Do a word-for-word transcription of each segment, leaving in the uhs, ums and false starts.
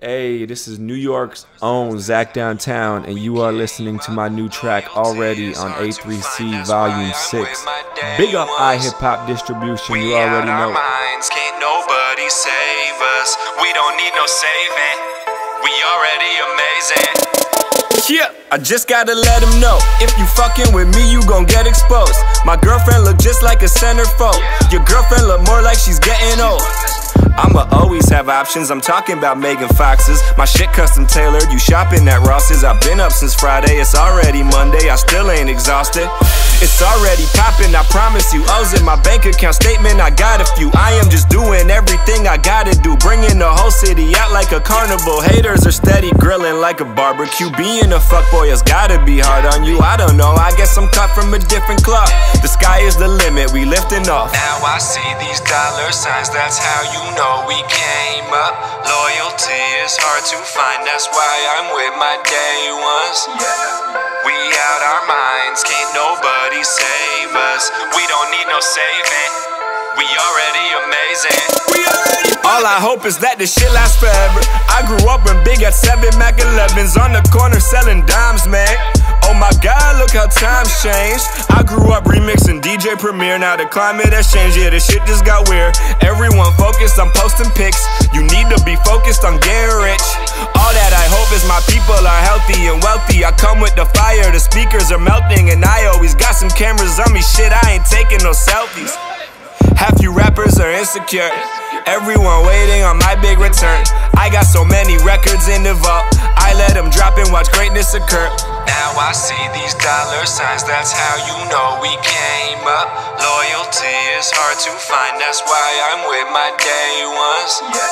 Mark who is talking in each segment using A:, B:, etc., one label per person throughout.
A: Hey, this is New York's own Zak Downtown, and you are listening to my new track already on A three C Volume six. Big up iHipHop distribution, you already know.
B: Can't nobody save us. We don't need no saving. We already amazing. Yeah, I just gotta let him know, if you fucking with me, you gon' get exposed. My girlfriend look just like a centerfold. Your girlfriend look more like she's getting old. I'ma always have options, I'm talking about Megan Fox's. My shit custom tailored, you shopping at Ross's. I've been up since Friday, it's already Monday, I still ain't exhausted. It's already popping, I promise you. O's in my bank account statement, I got a few. I am just doing everything I gotta do, bringing the whole city out like a carnival. Haters are steady grilling like a barbecue. Being a fuckboy has gotta be hard on you. I don't know, I guess I'm cut from a different cloth. The sky is the limit, we lifting off. Now I see these dollar signs, that's how you know we came up. Loyalty is hard to find, that's why I'm with my day ones. We out our minds, can't nobody save us. We don't need no saving, we already amazing. We already All I hope is that this shit lasts forever. I grew up when big at seven Mac elevens on the corner selling dimes, man. Oh my God, look how times changed. I grew up remixing D J Premier, now the climate has changed. Yeah, this shit just got weird. Everyone focused on posting pics. You need to be focused on getting rich. All that I hope is my people are healthy and wealthy. I come with the fire, the speakers are melting, and I always got some cameras on me. Shit, I ain't taking no selfies. Half you rappers are insecure, everyone waiting on my big return. I got so many records in the vault, I let them drop and watch greatness occur. Now I see these dollar signs, that's how you know we came up. Loyalty is hard to find, that's why I'm with my day ones.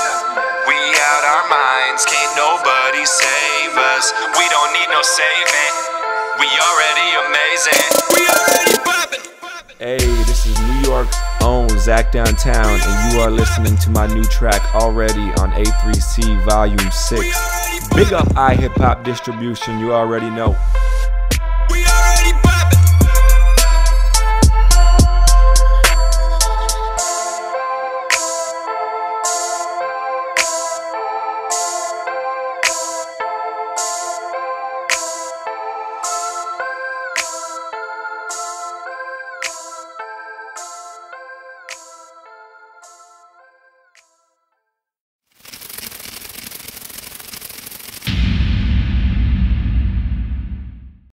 B: We out our minds, can't nobody save us. We don't need no saving, we already amazing. We already poppin'.
A: Hey, this is New York's own Zak Downtown, and you are listening to my new track already on A three C Volume six. Big up iHipHop distribution, you already know.